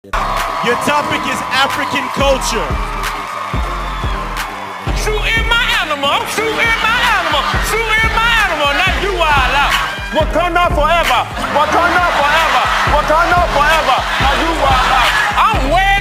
Your topic is African culture. Shooting my animal, shooting my animal, shooting my animal, now you wild out. Wakanda forever, Wakanda forever, Wakanda forever, now you wild out. I'm way